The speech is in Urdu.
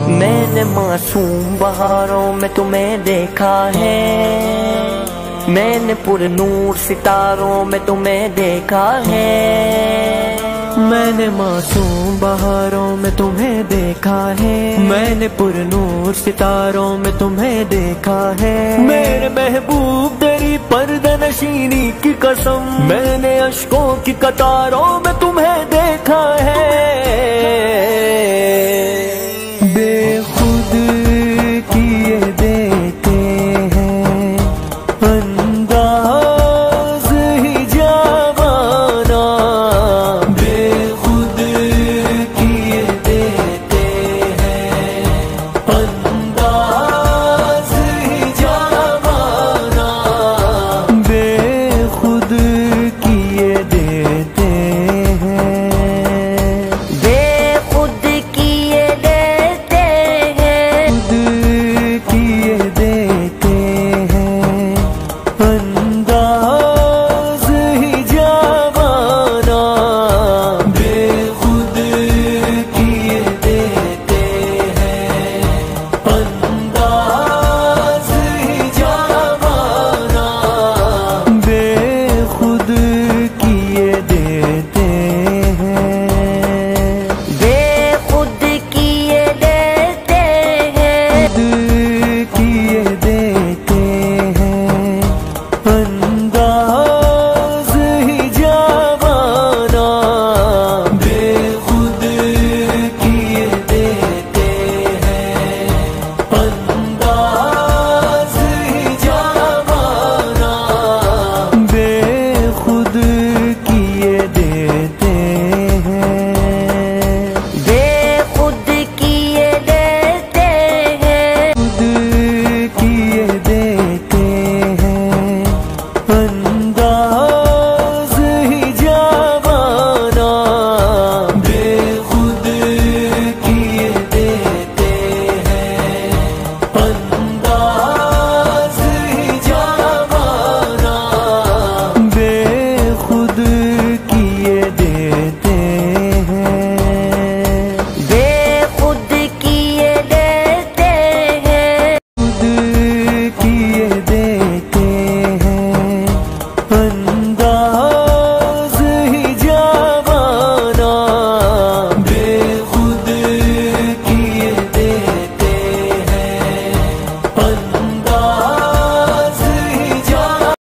میں نے معصوم بہاروں میں تمہیں دیکھا ہے، میں نے پر نور ستاروں میں تمہیں دیکھا ہے، میں نے معصوم بہاروں میں تمہیں دیکھا ہے، میں نے پر نور ستاروں میں تمہیں دیکھا ہے، میرے محبوب تیری پردہ نشینی کی قسم، میں نے اشکوں کی قطاروں میں تمہیں دیکھا ہے۔